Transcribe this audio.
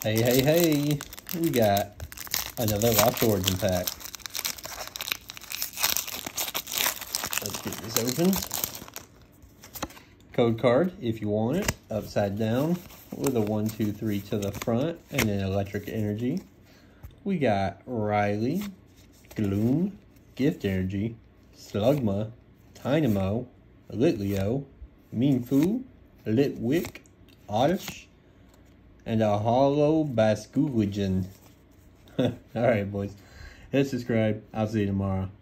Hey, we got another Lost Origin pack. Let's get this open. Code card, if you want it, upside down with a 1, 2, 3 to the front and then electric energy. We got Riley, Gloom, Gift Energy, Slugma, Dynamo, Litleo, Meanfu, Litwick, Oddish, and a Hollow Basculigen. Alright, boys. Hit subscribe. I'll see you tomorrow.